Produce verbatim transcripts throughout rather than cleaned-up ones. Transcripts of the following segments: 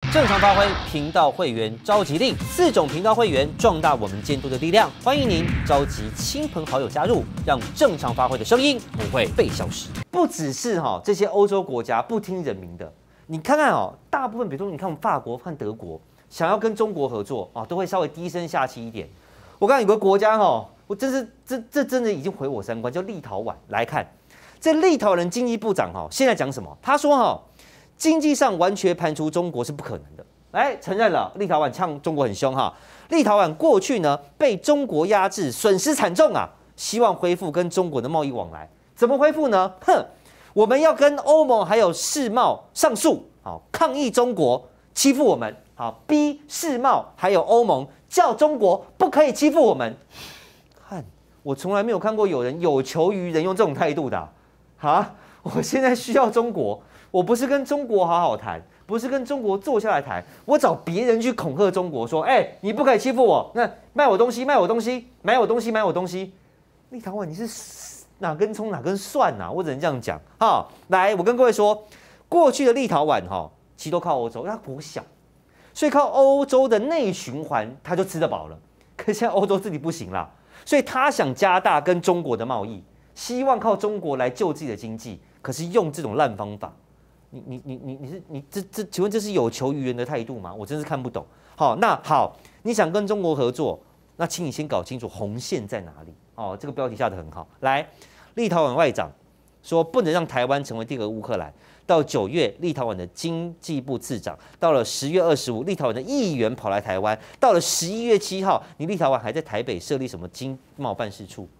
正常发挥频道会员召集令，四种频道会员壮大我们监督的力量。欢迎您召集亲朋好友加入，让正常发挥的声音不会被消失。不只是哈这些欧洲国家不听人民的，你看看哦，大部分比如说你看我们法国、看德国，想要跟中国合作啊，都会稍微低声下气一点。我刚刚有个国家哈，我真是这这真的已经毁我三观，叫立陶宛。来看这立陶宛经济部长哈，现在讲什么？他说哈。经济上完全盘除中国是不可能的。来承认了，立陶宛呛中国很凶哈。立陶宛过去呢被中国压制，损失惨重啊，希望恢复跟中国的贸易往来。怎么恢复呢？哼，我们要跟欧盟还有世贸上诉，好抗议中国欺负我们，好逼世贸还有欧盟叫中国不可以欺负我们。看，我从来没有看过有人有求于人用这种态度的啊！啊我现在需要中国。我不是跟中国好好谈，不是跟中国坐下来谈，我找别人去恐吓中国说，哎、欸，你不可以欺负我，那卖我东西，卖我东西，买我东西，买我东西。立陶宛你是哪根葱哪根蒜呐、啊？我只能这样讲哈。来，我跟各位说，过去的立陶宛哈，其实都靠欧洲，因为它国小，所以靠欧洲的内循环，它就吃得饱了。可是现在欧洲自己不行啦，所以他想加大跟中国的贸易，希望靠中国来救自己的经济，可是用这种烂方法。你你你你你是你这这，请问这是有求于人的态度吗？我真是看不懂。好，那好，你想跟中国合作，那请你先搞清楚红线在哪里。哦，这个标题下得很好。来，立陶宛外长说不能让台湾成为第二个乌克兰。到九月，立陶宛的经济部次长；到了十月二十五，立陶宛的议员跑来台湾；到了十一月七号，你立陶宛还在台北设立什么经贸办事处？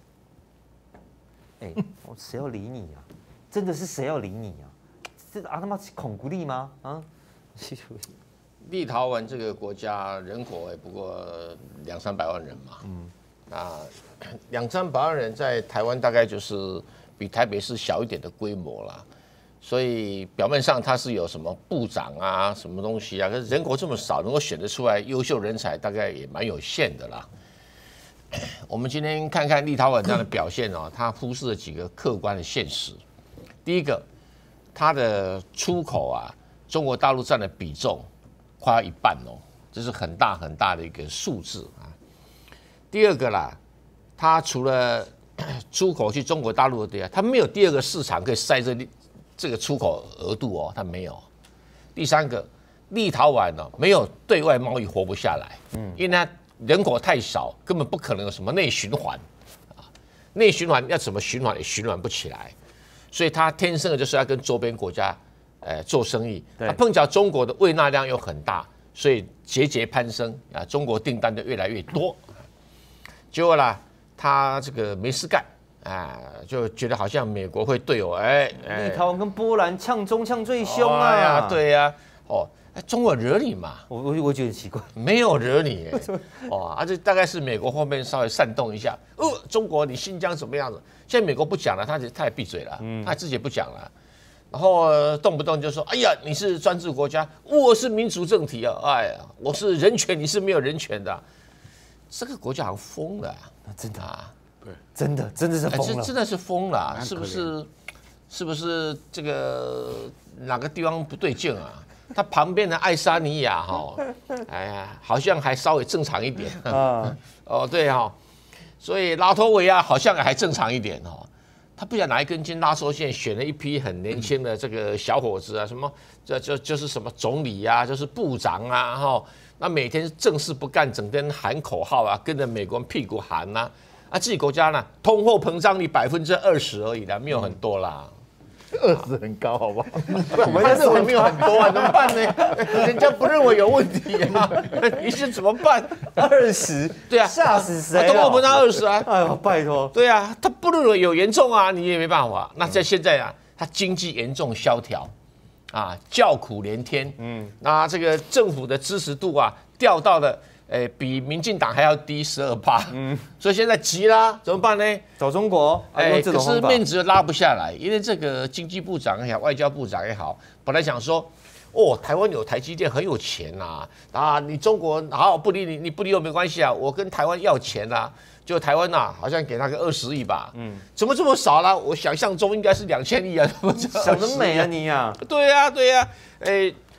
哎、欸，谁要理你啊？真的是谁要理你啊？这啊他妈是恐孤立吗？啊， 立陶宛这个国家人口也不过两三百万人嘛，嗯，那两三百万人在台湾大概就是比台北市小一点的规模啦，所以表面上它是有什么部长啊、什么东西啊，可是人口这么少，能够选得出来优秀人才，大概也蛮有限的啦。我们今天看看立陶宛这样的表现哦，它忽视了几个客观的现实。第一个。它的出口啊，中国大陆占的比重快要一半哦，这是很大很大的一个数字啊。第二个啦，它除了出口去中国大陆的，它没有第二个市场可以塞这这个出口额度哦，它没有。第三个，立陶宛呢没有对外贸易活不下来，嗯，因为它人口太少，根本不可能有什么内循环啊，内循环要怎么循环也循环不起来。所以他天生的就是要跟周边国家，呃，做生意。他碰巧中国的胃纳量又很大，所以节节攀升啊，中国订单就越来越多。结果啦，他这个没事干啊，就觉得好像美国会对我，哎， 立陶宛跟波兰呛中呛最凶啊！ 哎呀，对呀、啊，哦。中国惹你嘛？ 我我我觉得很奇怪， 没有惹你，哦，啊，这大概是美国后面稍微煽动一下，呃，中国你新疆怎么样子？现在美国不讲了，他他也闭嘴了，嗯，他自己也不讲了，然后、呃、动不动就说，哎呀，你是专制国家，我是民主政体啊，哎呀，我是人权，你是没有人权的、啊，这个国家好像疯了、啊， 真的啊， 对，真的真的是疯了， 真的是疯了、啊，是不是？是不是这个哪个地方不对劲啊？他旁边的爱沙尼亚哈，哎呀，好像还稍微正常一点啊。哦，对哈，所以拉脱维亚好像还正常一点哦。他不晓得哪一根筋拉错线，选了一批很年轻的这个小伙子啊，什么这就就是什么总理啊，就是部长啊，哈，那每天正事不干，整天喊口号啊，跟着美国人屁股喊呐、啊，啊，自己国家呢，通货膨胀率百分之二十而已啦，没有很多啦。 二十很高，好不好？ 我们认为没有很多啊，怎么办呢？人家不认为有问题啊，你是怎么办？ 二十，对啊，吓死谁了？ 通货膨胀二十啊！ 哎呦，拜托， 对啊，他不认为有严重啊，你也没办法。那在现在啊，他经济严重萧条，啊，叫苦连天，嗯，那这个政府的支持度啊，掉到了。诶，比民进党还要低十二趴，嗯，所以现在急啦，怎么办呢？ 找中国，哎， 可是面子拉不下来，因为这个经济部长也好，外交部长也好，本来想说，哦，台湾有台积电很有钱呐，啊，你中国好不理你，你不理我没关系啊，我跟台湾要钱啊，就台湾呐，好像给他个二十亿吧，嗯，怎么这么少啦？我想象中应该是两千亿啊， 想得美啊你呀！ 对呀对呀，诶。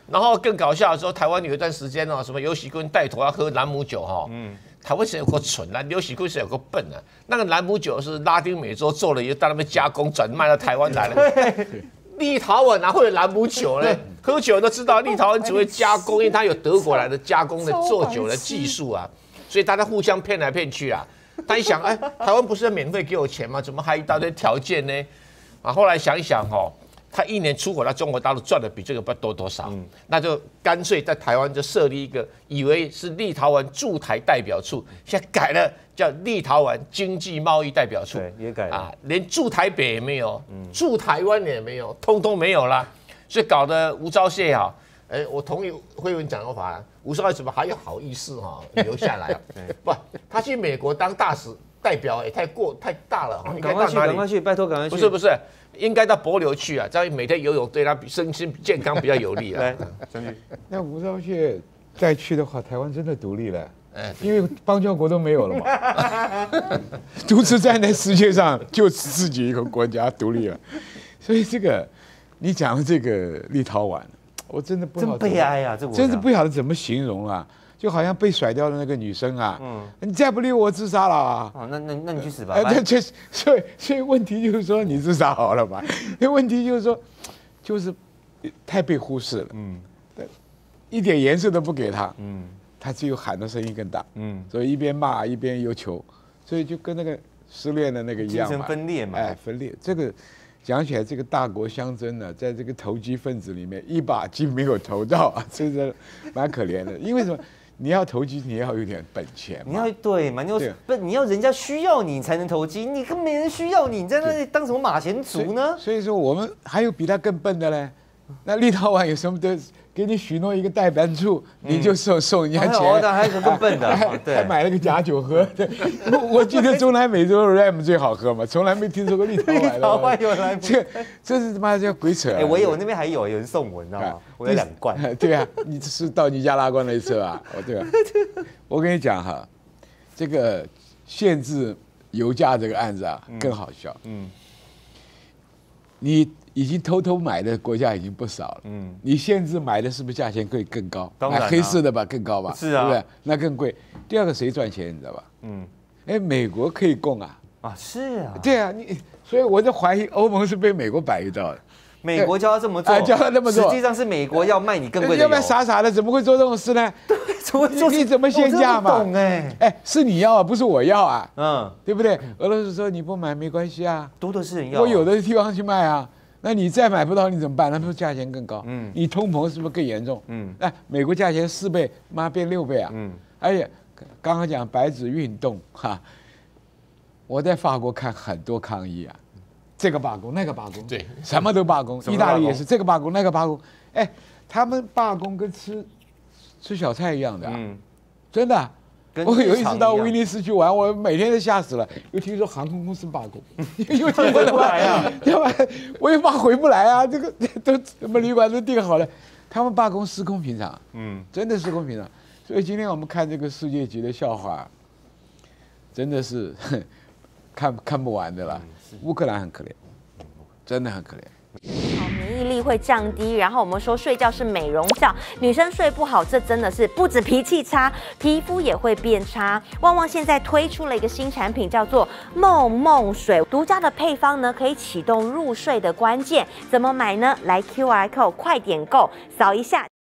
然后更搞笑的时候，台湾有一段时间哦，什么刘喜坤带头要喝朗姆酒哈、哦，嗯，台湾是有个蠢啊，刘喜坤是有个笨啊，那个朗姆酒是拉丁美洲做了，以后到那边加工转卖到台湾来了。立陶宛哪会有朗姆酒呢？喝酒都知道，立陶宛只会加工，因为它有德国来的加工的做酒的技术啊，所以大家互相骗来骗去啊。他一想，哎，台湾不是要免费给我钱吗？怎么还一大堆条件呢？啊，后来想一想哦，他一年出口到中国大陆赚的比这个不知道多多少，嗯、那就干脆在台湾就设立一个，以为是立陶宛驻台代表处，现在改了叫立陶宛经济贸易代表处， 对，也改了啊， 连驻台北也没有，嗯、驻台湾也没有，通通没有啦，所以搞得吴钊燮啊，哎，我同意慧文讲的话，吴钊燮怎么还有好意思哈、啊、留下来啊？不，他去美国当大使代表也太过太大了哈， 赶快去，赶快去，拜托赶快去， 不是不是。应该到帛琉去啊，这样每天游泳对他身心健康比较有利啊。 那吴钊燮再去的话，台湾真的独立了，因为邦交国都没有了嘛，独自站在世界上，就自己一个国家独立了。所以这个你讲的这个立陶宛，我真的不真悲哀啊，这真是不晓得怎么形容啊。就好像被甩掉的那个女生啊，嗯，你再不理我，自杀了啊！ 哦，那那那你去死吧！ 哎，对，确实，所以所以问题就是说，你自杀好了吧？那问题就是说，就是太被忽视了，嗯，一点颜色都不给他，嗯，他只有喊的声音更大，嗯，所以一边骂一边又求，所以就跟那个失恋的那个一样嘛， 精神分裂嘛， 哎，分裂。这个讲起来，这个大国相争呢，在这个投机分子里面，一把金没有投到啊，真的蛮可怜的。因为什么？你要投机，你要有点本钱嘛。 你要对嘛？你要不你要人家需要你才能投机，你根本没人需要你，你在那里当什么马前卒呢？ 所以说我们还有比他更笨的嘞。那立陶宛有什么的？给你许诺一个代办处，你就送送人家钱。 哦，那还有更笨的， 对，还买了个假酒喝。我我记得中南美洲的 ram 最好喝嘛，从来没听说过立陶宛的。 立陶宛有来， 这这是他妈叫鬼扯！ 哎，我有，我那边还有有人送我，你知道吗？我有两罐。 对啊，你是到尼加拉瓜那一侧啊？哦，对啊。我跟你讲哈，这个限制油价这个案子啊，更好笑。嗯。你已经偷偷买的国家已经不少了，嗯，你限制买的是不是价钱会更高？ 当然、啊， 买黑色的吧更高吧？ 是啊， 对不对？那更贵。第二个谁赚钱你知道吧？嗯，哎，美国可以供啊， 啊是啊， 对啊，你所以我就怀疑欧盟是被美国摆一道的。 美国叫他这么做， 啊、叫他这么做， 实际上是美国要卖你更贵的油。 要不然傻傻的怎么会做这种事呢？ 对，怎么会做？ 你怎么限价嘛？ 懂哎， 哎，是你要啊，不是我要啊， 嗯， 对不对？俄罗斯说你不买没关系啊， 多的是人要、啊， 我有的地方去卖啊。那你再买不到你怎么办？那不是价钱更高？嗯，你通膨是不是更严重？嗯，哎，美国价钱四倍，妈变六倍啊！嗯，而且刚刚讲白纸运动哈，我在法国看很多抗议啊，这个罢工那个罢工， 对， 什么都罢工。意大利也是这个罢工那个罢工，哎，他们罢工跟吃吃小菜一样的、啊，嗯，真的、啊。我有一次到威尼斯去玩，我每天都吓死了。又听说航空公司罢工，又听说来啊，要不然我也怕回不来啊。这个都什么旅馆都订好了，他们罢工司空平常，嗯，真的司空平常。所以今天我们看这个世界级的笑话，真的是看看不完的啦。乌克兰很可怜，真的很可怜。 免疫力会降低，然后我们说睡觉是美容觉，女生睡不好，这真的是不止脾气差，皮肤也会变差。旺旺现在推出了一个新产品，叫做梦梦水，独家的配方呢，可以启动入睡的关键。怎么买呢？来 Q R code 快点购，扫一下。